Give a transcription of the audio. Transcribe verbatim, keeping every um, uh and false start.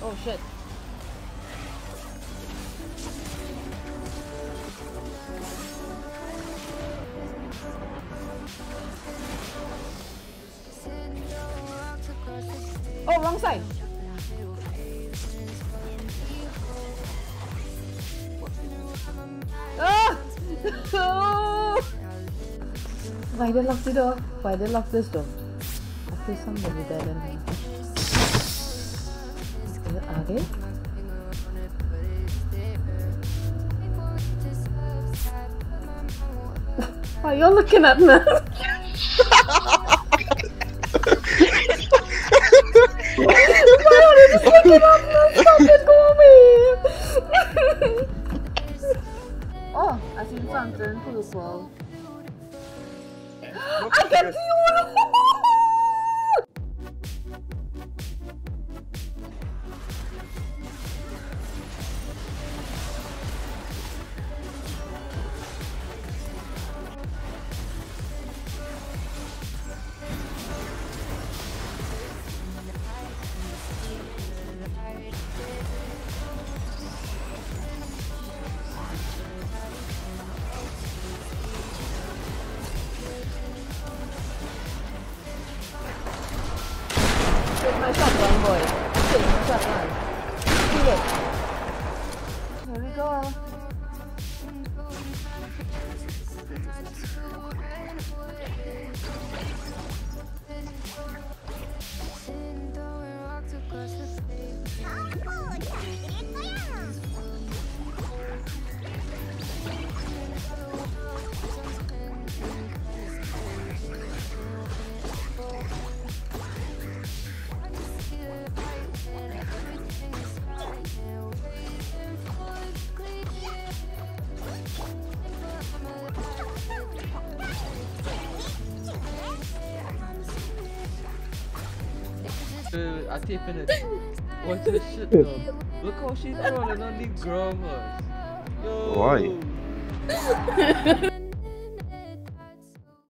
Oh shit. Oh, wrong side. Ah! Oh! Why they lock the door? Why they lock this door? I see somebody there in here. Are they? Why you're looking at me? Why are you just looking at me? Stop it, go away! Oh, I see something purple. I can see you! Take my shotgun, boy. Take my shotgun. Feel it. Here we go. Uh, I taping it. Watch this shit though. Look how she's rolling on the ground. Yo. Why?